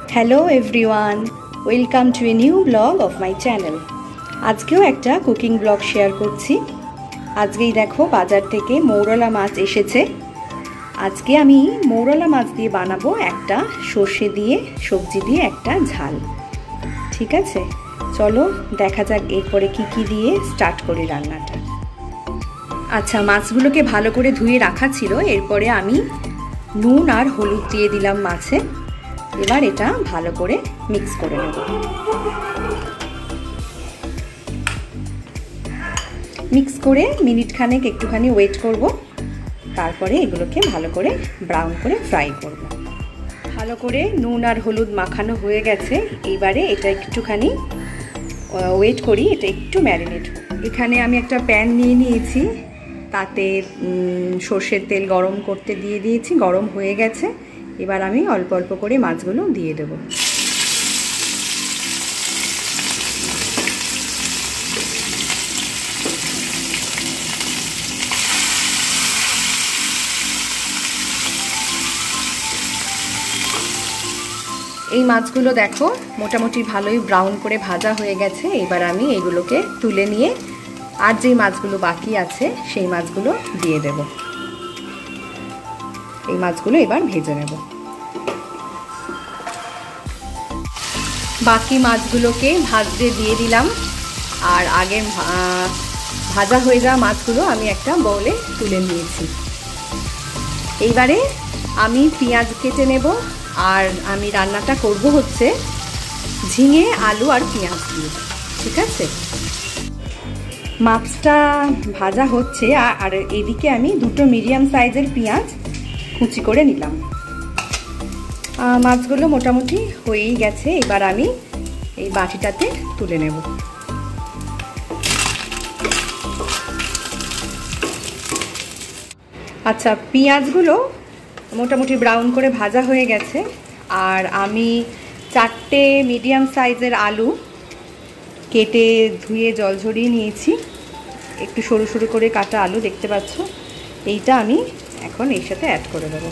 Hello everyone, welcome to a new blog of my channel. আজকেও একটা cooking blog share করছি। আজকেই দেখো বাজার থেকে মৌরলা মাছ এসেছে। আজকে আমি মৌরলা মাছ দিয়ে বানাবো একটা সর্ষে দিয়ে সবজি দিয়ে একটা ঝাল। ঠিক আছে, চলো দেখা যাক এরপরে কি কি দিয়ে স্টার্ট করি রান্নাটা। আচ্ছা, মাছগুলোকে ভালো করে ধুয়ে রাখা ছিল। এরপরে আমি নুন আর হলুদ দিয়ে দিলাম মাছে। এবার এটা ভালো করে মিক্স করে নেব। মিক্স করে মিনিট খানেক একটুখানি ওয়েট করব, তারপরে এগুলোকে ভালো করে ব্রাউন করে ফ্রাই করব। ভালো করে নুন আর হলুদ মাখানো হয়ে গেছে। এইবারে এটা একটুখানি ওয়েট করি, এটা একটু ম্যারিনেট। এখানে আমি একটা প্যান নিয়ে নিয়েছি, তাতে সর্ষের তেল গরম করতে দিয়ে দিয়েছি। গরম হয়ে গেছে, এবার আমি অল্প অল্প করে মাছগুলো দিয়ে দেব। এই মাছগুলো দেখো মোটামুটি ভালোই ব্রাউন করে ভাজা হয়ে গেছে। এবার আমি এগুলোকে তুলে নিয়ে আর যেই মাছগুলো বাকি আছে সেই মাছগুলো দিয়ে দেব। এই মাছগুলো এবার ভেজে নেব। বাকি মাছগুলোকে ভাজতে দিয়ে দিলাম, আর আগে ভাজা হয়ে যাওয়া মাছগুলো আমি একটা বাউলে তুলে নিয়েছি। এইবারে আমি পেঁয়াজ কেটে নেব, আর আমি রান্নাটা করব হচ্ছে ঝিঙে, আলু আর পেঁয়াজ দিয়ে। ঠিক আছে, মাছটা ভাজা হচ্ছে, আর এদিকে আমি দুটো মিডিয়াম সাইজের পেঁয়াজ কুচি করে নিলাম। মাছগুলো মোটামুটি হয়েই গেছে। এবার আমি এই বাটিটাতে তুলে নেব। আচ্ছা, পেঁয়াজগুলো মোটামুটি ব্রাউন করে ভাজা হয়ে গেছে, আর আমি 4টে মিডিয়াম সাইজের আলু কেটে ধুয়ে জল ঝরিয়ে নিয়েছি। একটু সরু সরু করে কাটা আলু দেখতে পাচ্ছ। এইটা আমি এখন এর সাথে অ্যাড করে দেবো।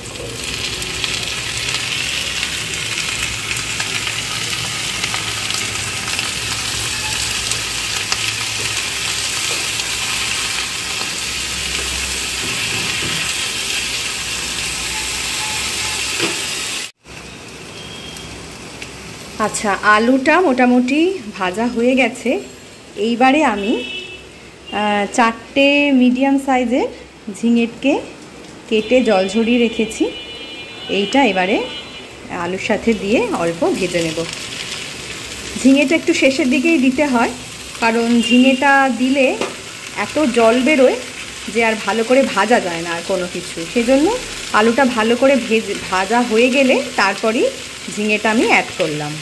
আচ্ছা, আলুটা মোটামুটি ভাজা হয়ে গেছে। এইবারে আমি 4টে মিডিয়াম সাইজের ঝিঙেটকে কেটে জল ঝরিয়ে রেখেছি। এইটা এবারে আলুর সাথে দিয়ে অল্প ভেজে নেব। ঝিঙেটা একটু শেষের দিকেই দিতে হয়, কারণ ঝিঙেটা দিলে এত জল বেরোয় যে আর ভালো করে ভাজা যায় না আর কোনো কিছু। সেজন্য আলুটা ভালো করে ভাজা হয়ে গেলে তারপরেই ঝিঙেটা আমি অ্যাড করলাম।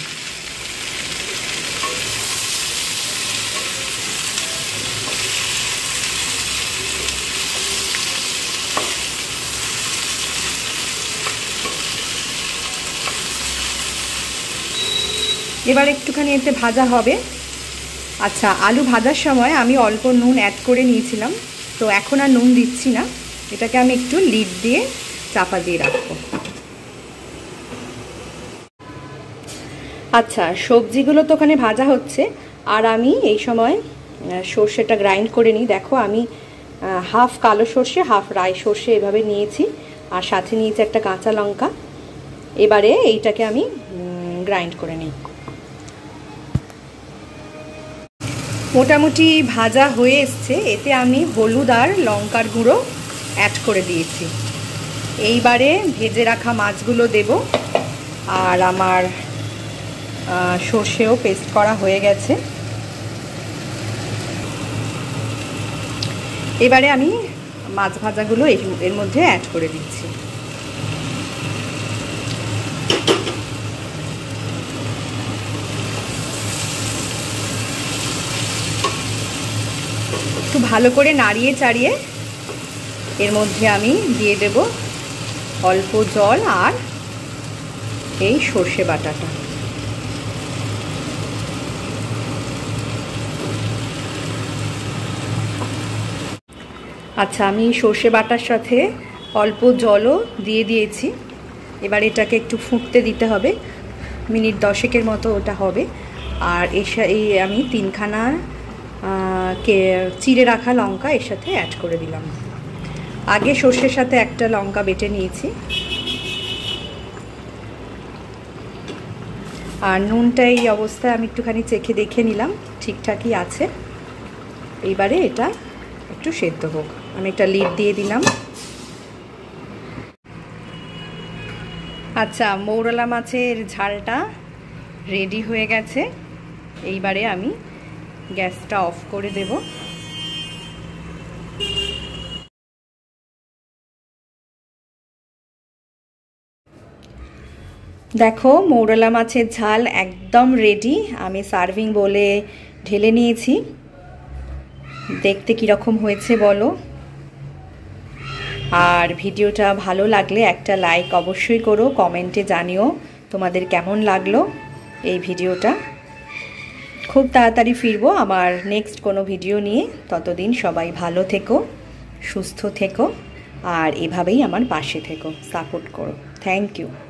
এবার একটুখানি এতে ভাজা হবে। আচ্ছা, আলু ভাজার সময় আমি অল্প নুন অ্যাড করে নিয়েছিলাম, তো এখন আর নুন দিচ্ছি না। এটাকে আমি একটু লিড দিয়ে চাপা দিয়ে রাখবো। আচ্ছা, সবজিগুলো তো ওখানে ভাজা হচ্ছে, আর আমি এই সময় সর্ষেটা গ্রাইন্ড করে নিই। দেখো আমি হাফ কালো সর্ষে হাফ রাই সর্ষে এভাবে নিয়েছি, আর সাথে নিয়েছি একটা কাঁচা লঙ্কা। এবারে এইটাকে আমি গ্রাইন্ড করে নিই। মোটামুটি ভাজা হয়ে এসছে। এতে আমি হলুদ আর লঙ্কার গুঁড়ো অ্যাড করে দিয়েছি। এইবারে ভেজে রাখা মাছগুলো দেব, আর আমার সর্ষেও পেস্ট করা হয়ে গেছে। এবারে আমি মাছ ভাজাগুলো এর মধ্যে অ্যাড করে দিচ্ছি। একটু ভালো করে নাড়িয়ে চাড়িয়ে এর মধ্যে আমি দিয়ে দেব অল্প জল আর এই সর্ষে বাটাটা। আচ্ছা, আমি সর্ষে বাটার সাথে অল্প জলও দিয়ে দিয়েছি। এবার এটাকে একটু ফুটতে দিতে হবে। মিনিট 10 মতো ওটা হবে। আর এই আমি 3খানা চিড়ে রাখা লঙ্কা এর সাথে অ্যাড করে দিলাম। আগে সর্ষের সাথে একটা লঙ্কা বেটে নিয়েছি। আর নুনটা এই অবস্থায় আমি একটুখানি চেখে দেখে নিলাম, ঠিকঠাকই আছে। এইবারে এটা একটু সেদ্ধ হোক, আমি একটা লিড দিয়ে দিলাম। আচ্ছা, মৌরলা মাছের ঝালটা রেডি হয়ে গেছে। এইবারে আমি গ্যাসটা অফ করে দেব। দেখো, মৌরলা মাছের ঝাল একদম রেডি। আমি সার্ভিং বলে ঢেলে নিয়েছি। দেখতে কীরকম হয়েছে বলো। আর ভিডিওটা ভালো লাগলে একটা লাইক অবশ্যই করো, কমেন্টে জানিও তোমাদের কেমন লাগলো এই ভিডিওটা। খুব তাড়াতাড়ি ফিরবো আমার নেক্সট কোনো ভিডিও নিয়ে। ততদিন সবাই ভালো থেকো, সুস্থ থেকো, আর এভাবেই আমার পাশে থেকো, সাপোর্ট করো। Thank you.